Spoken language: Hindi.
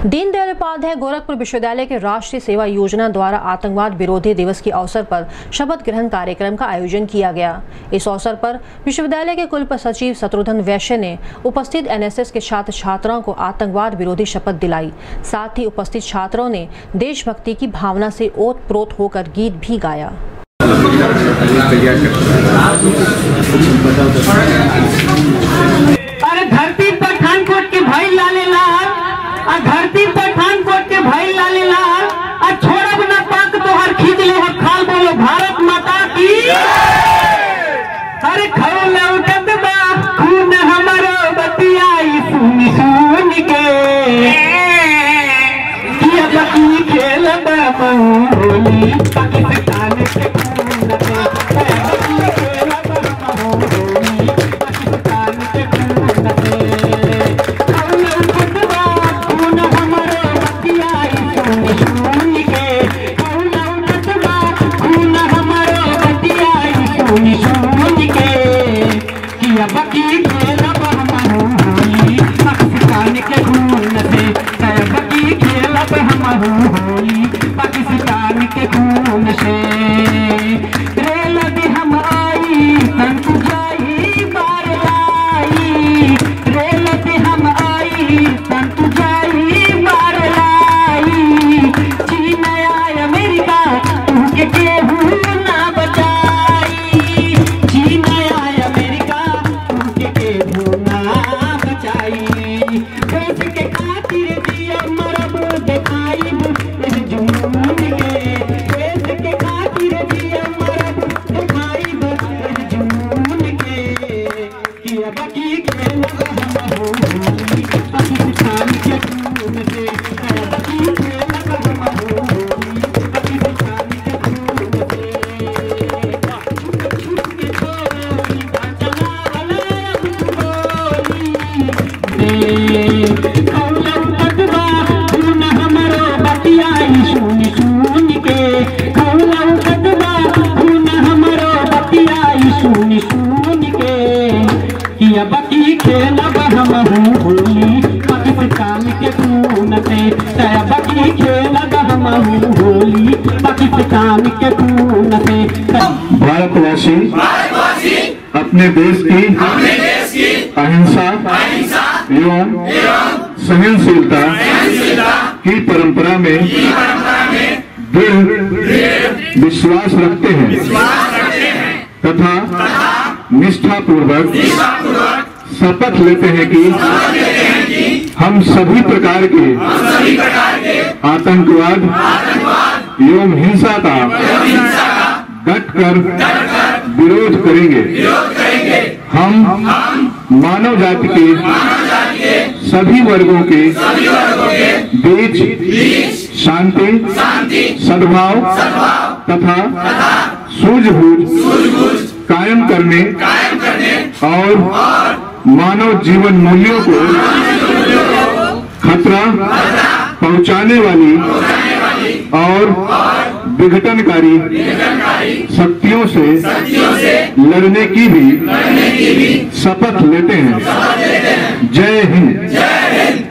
दीनदयाल उपाध्याय गोरखपुर विश्वविद्यालय के राष्ट्रीय सेवा योजना द्वारा आतंकवाद विरोधी दिवस के अवसर पर शपथ ग्रहण कार्यक्रम का आयोजन किया गया। इस अवसर पर विश्वविद्यालय के कुलपति सचिव शत्रुघ्न वैश्य ने उपस्थित एनएसएस के छात्र छात्राओं को आतंकवाद विरोधी शपथ दिलाई। साथ ही उपस्थित छात्रों ने देशभक्ति की भावना से ओत-प्रोत होकर गीत भी गाया। धरती पठानकोट के भाई लाले लाल, धरती पठानकोट के भाई लाले लाल, छोड़ब न पाक तोहर खींच ले है खाल, बोलो भारत माता की। अरे खौल उठत बा खून हमारो बतियाई सुन सुन के, किया बकी खेल होली पाकिस्तान के खून पाकिस्तान के खून से रेल भी हम आई संत जाई बार लाई, रेल भी हम आई संत जाई बार लाई, चीन आया अमेरिका तुमके केहू ना बचाई, चीन आया अमेरिका तुमके केहू ना बचाई, देश के खातिर दिया मरब दिखाई बकी खेलब हम होली पाकिस्तान के खून से, बकी खेलब हम होली पाकिस्तान के खून से। भारतवासी अपने देश की अहिंसा एवं सहनशीलता की परंपरा में दृढ़ विश्वास रखते हैं तथा निष्ठा पूर्वक शपथ लेते हैं कि हम सभी प्रकार के आतंकवाद एवं हिंसा का डटकर विरोध करेंगे। हम मानव जाति के सभी वर्गों के बीच शांति, सद्भाव तथा सूझबूझ कायम करने और मानव जीवन मूल्यों को खतरा पहुंचाने वाली और विघटनकारी शक्तियों से लड़ने की भी शपथ लेते हैं। जय हिंद।